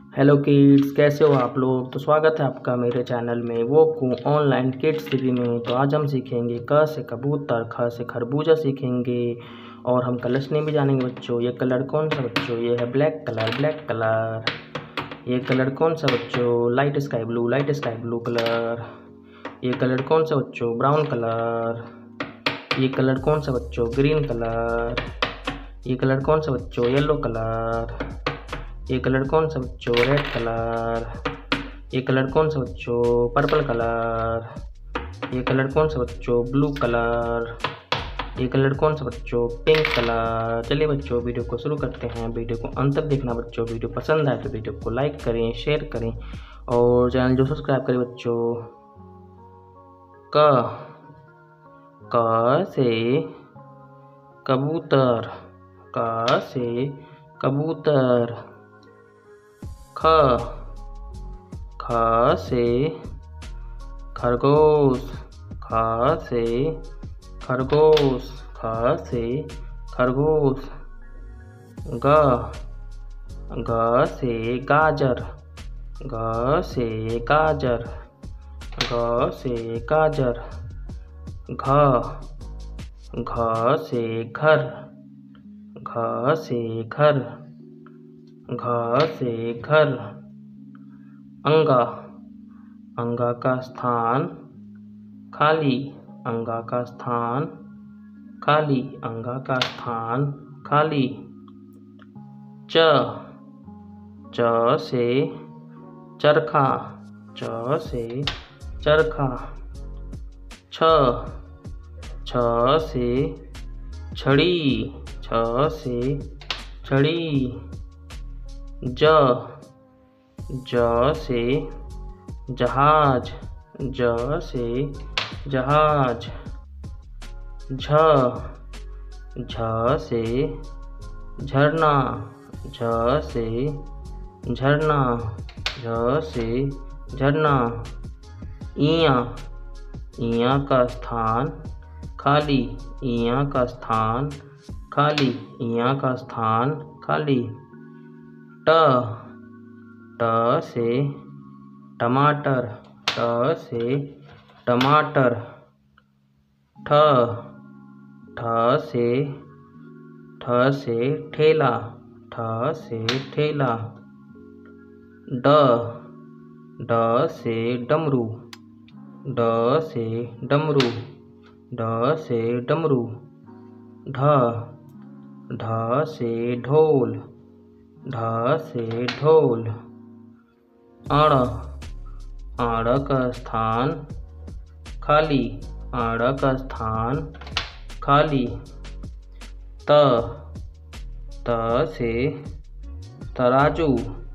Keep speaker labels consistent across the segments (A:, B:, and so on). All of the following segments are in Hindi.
A: हेलो किड्स, कैसे हो आप लोग। तो स्वागत है आपका मेरे चैनल में वोकू ऑनलाइन किड्स सीरीज में। तो आज हम सीखेंगे क से कबूतर, ख से खरबूजा सीखेंगे और हम कलर्स नेम भी जानेंगे बच्चों। ये कलर कौन सा बच्चों? ये है ब्लैक कलर। ये कलर कौन सा बच्चों? Light sky blue colour. ये कलर कौन सा बच्चों? Brown colour. ये कलर कौन सा बच्चों? Green colour. ये कलर कौन सा बच्चों? Yellow colour. ये कलर कौन सा बच्चों? Red colour. ये कलर कौन सा बच्चों? Purple colour. ये कलर कौन सा बच्चों? Blue colour. ये कलर कौन सा बच्चों? Pink colour. चलिए बच्चों, वीडियो को शुरू करते हैं। वीडियो को अंत तक देखना बच्चों। वीडियो पसंद आए तो वीडियो को लाइक करें, शेयर करें और चैनल जो सब्सक्राइब करें बच्चों। क से कबूतर, क से कबूतर। ख से खरगोश, ख से खरगोश। ग से गाजर, ग से गाजर। घ से घर, घ से घर। अंगा का स्थान खाली, अंगा का स्थान खाली। च से चरखा, छ से छड़ी, ज से जहाज, झ से झरना, इया का स्थान खाली, ट से टमाटर, ठ से ठेला, ड से डमरू, ढ से ढोल, अण का स्थान खाली, त से तराजू,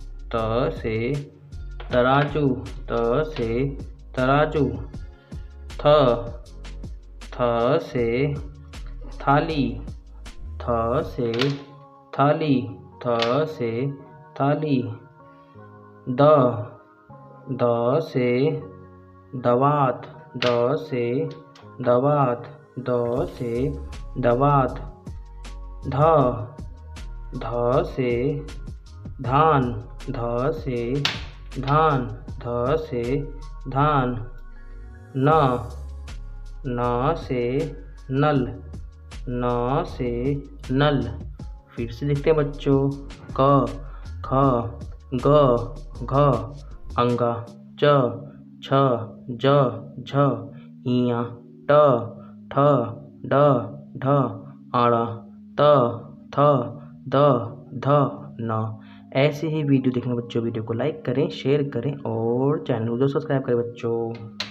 A: थ से थाली, द से दवात, ध से धान, न से नल, फिर से देखते हैं बच्चों। क ख ग घ अंगा, च छ ज झ इया, ट ठ ड ढ अण, त थ द ध न। ऐसे ही वीडियो देखने बच्चों, वीडियो को लाइक करें, शेयर करें और चैनल को सब्सक्राइब करें बच्चों।